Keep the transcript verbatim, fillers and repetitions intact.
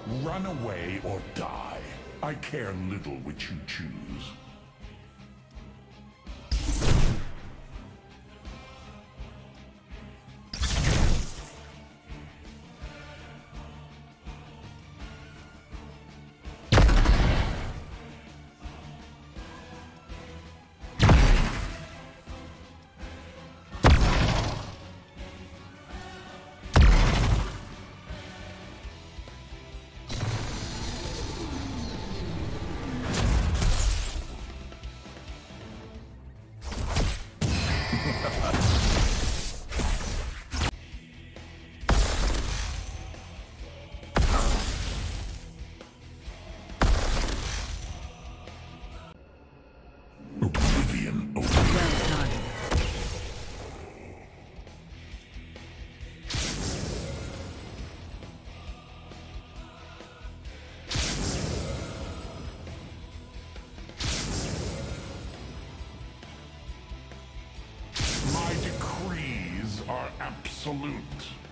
Run away or die. I care little which you choose. Oblivion. Well done. My decrees are absolute.